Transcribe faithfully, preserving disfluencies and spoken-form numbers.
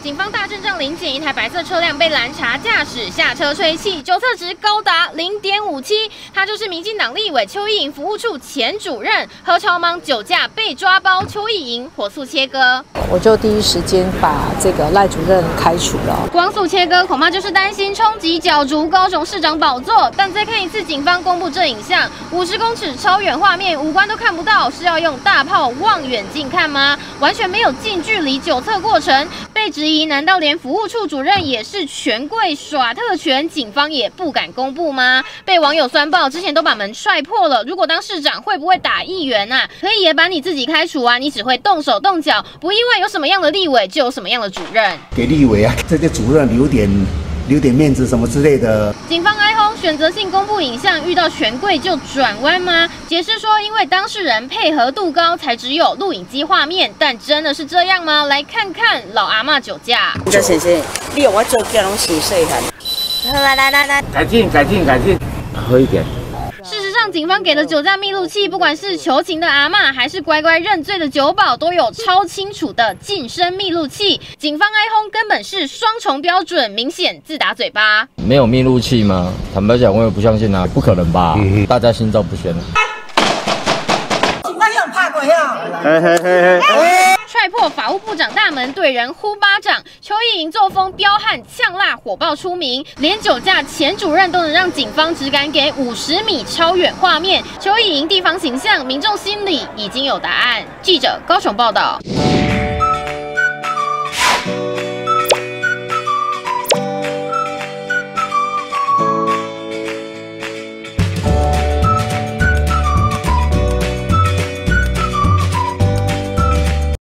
警方大阵仗临检，一台白色车辆被拦查，驾驶下车吹气，酒测值高达零点五七。他就是民进党立委邱意莹服务处前主任，何朝芒酒驾被抓包，邱意莹火速切割。 我就第一时间把这个赖主任开除了。 光速切割，恐怕就是担心冲击角逐高雄市长宝座。但再看一次警方公布这影像，五十公尺超远画面，五官都看不到，是要用大炮望远镜看吗？完全没有近距离酒测过程。被质疑，难道连服务处主任也是权贵耍特权，警方也不敢公布吗？被网友酸爆，之前都把门踹破了。如果当市长会不会打议员啊？可以也把你自己开除啊！你只会动手动脚，不意外有什么样的立委就有什么样的主任。 给立委啊，这些主任留点留点面子什么之类的。 警方哀轰，选择性公布影像，遇到权贵就转弯吗？解释说，因为当事人配合度高，才只有录影机画面。但真的是这样吗？来看看老阿嬷酒驾。 这先生，你用我做这拢是细汉。来来来来， 改进改进改进，喝一点。 事实上，警方给的酒驾密录器，不管是求情的阿嬷，还是乖乖认罪的酒保，都有超清楚的近身密录器。警方哀轰根本是双重标准，明显自打嘴巴。 没有密录器吗？坦白讲，我也不相信啊，不可能吧？嗯、大家心照不宣。 警方有怕鬼啊！ 嘿嘿嘿嘿。 踹破法务部长大门，对人呼巴掌。邱意莹作风彪悍、呛辣、火爆出名，连酒驾前主任都能让警方只敢给五十米超远画面。邱意莹地方形象，民众心里已经有答案。记者高雄报道。